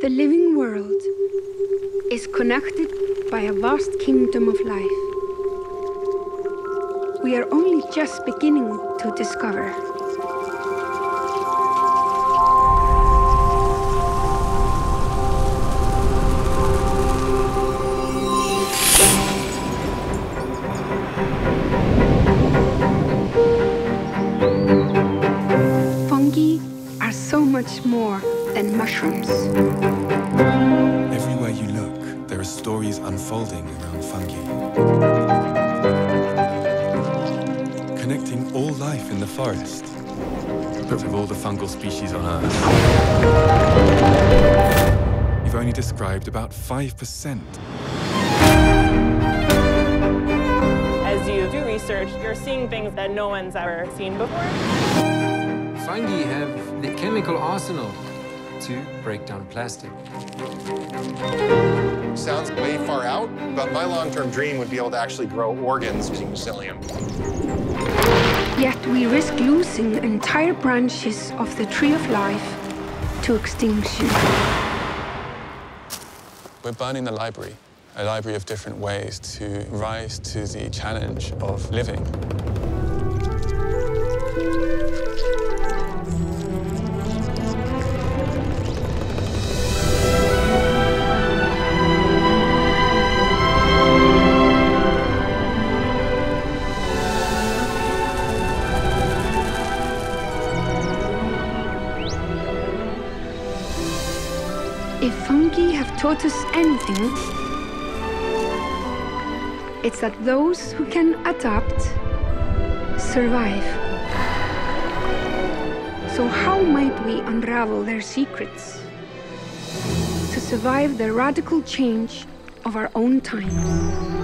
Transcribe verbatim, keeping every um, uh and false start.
The living world is connected by a vast kingdom of life. We are only just beginning to discover. Fungi are so much more than mushrooms. Everywhere you look, there are stories unfolding around fungi. Connecting all life in the forest, but of all the fungal species on Earth, you've only described about five percent. As you do research, you're seeing things that no one's ever seen before. Fungi have the chemical arsenal to break down plastic. Sounds way far out, but my long-term dream would be able to actually grow organs using mycelium. Yet we risk losing entire branches of the tree of life to extinction. We're burning the library, a library of different ways to rise to the challenge of living. If fungi have taught us anything, it's that those who can adapt survive. So how might we unravel their secrets to survive the radical change of our own times?